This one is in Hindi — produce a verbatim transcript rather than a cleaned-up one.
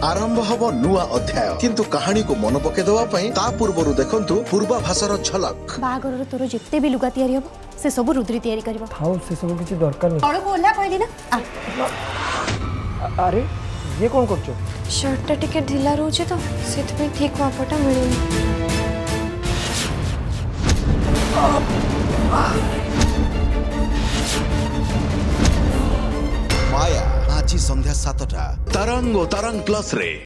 आरंभ हब नुआ अध्याय किंतु कहानी को मन पके देवा पई ता पूर्वरु देखंतु पूर्वाभासर झलक। बागर तोर जिते भी लुगा तैयारी हबो से सब रुद्री तैयारी करबो। थाउ से सब किछि दरकार नै। तळ को ओला कहली ना। अरे ये कौन करछो? शर्ट टा टिके ढिला रहउछ तो सेत पे ठीक मापटा मिलेनी। माया आज संध्या सातटा तरंग तरंग प्लस रे।